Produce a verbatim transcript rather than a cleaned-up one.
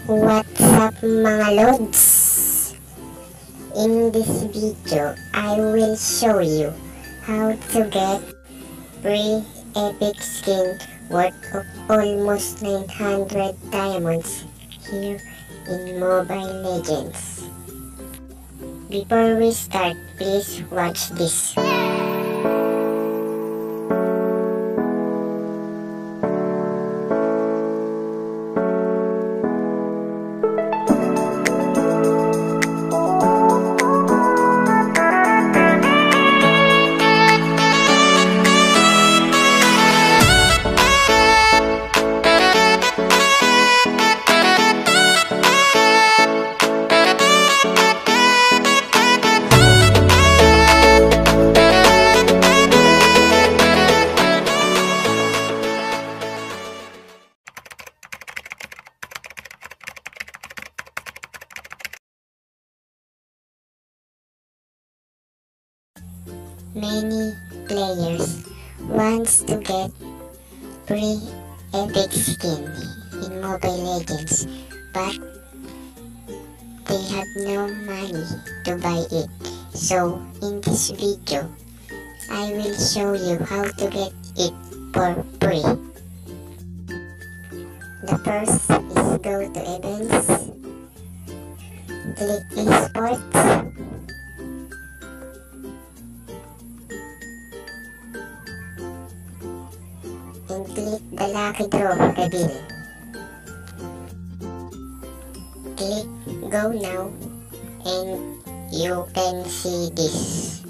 What's up mga lods? In this video, I will show you how to get free epic skin worth of almost nine hundred diamonds here in Mobile Legends. Before we start, please watch this. Many players wants to get free epic skin in Mobile Legends, but they have no money to buy it. So in this video, I will show you how to get it for free. The first is go to events, click esports, and click the lucky draw reveal. Click go now and you can see this.